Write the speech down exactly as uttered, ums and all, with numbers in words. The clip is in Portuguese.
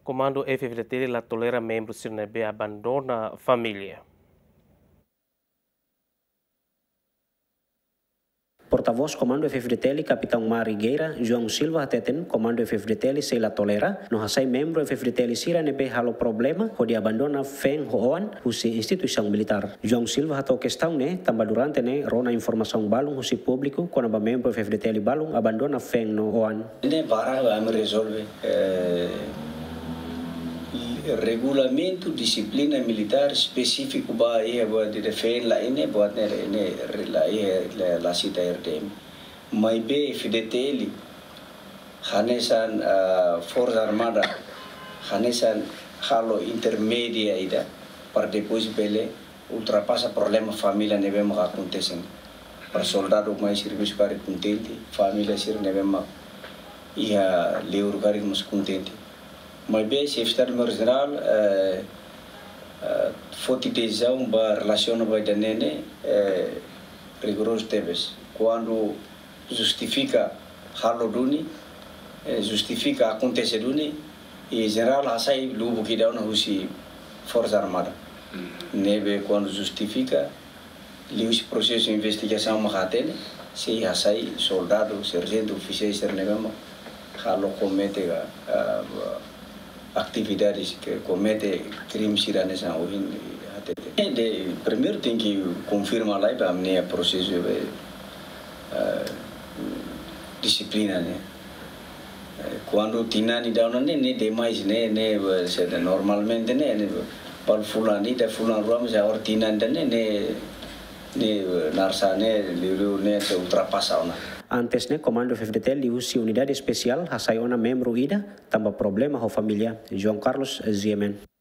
Comando F F D T la tolera membro Sirnebe abandona família. Porta-voz Comando F F D T, Capitão Mari Gueira, João Silva Hateten, Comando F F D T, sei la tolera, no hasai membro F F D T sira nebe halo problema, ho de abandona feng hoan, husi instituição militar. João Silva hato questão ne, tamba durante ne, rona informação balung husi público, quando ba membro F F D T balung abandona feng no hoan. Ne vara vamos resolver eh, regulamento disciplina militar específico ba ia buat de feng la ini buat ne ne la ia la sita R D M. Mai be F D T li hanesan uh, Força Armada hanesan halo intermedia ida para depois bele ultrapassa problema família neve ma acontecem para soldado mais serviço para contente família sir neve ma ia leur cari mas contente mas bem secretário geral eh forte decisão ba relação ba danene eh rigoroso teves quando justifica halo duni justifica acontecer duni e geral hasai lubu que dá na husi Força Armada neve quando justifica lius processo de investigação mahatene se hasai soldado sargento oficial ser nevema halo comete uh, atividades que comete crimes iranes na ohin hatete de primeiro tem que confirmar lá para amnia processo uh, disciplina né quando tinani down ne ne demais ne ne normalmente ne ne para fulani da fulano vamos a ordinan ne ne ne narsane liru ne se ultrapassa ona. Antes ne Comando F F D T liusi unidade especial hasaiona membro ida tamba problema ho família João Carlos Ziemen.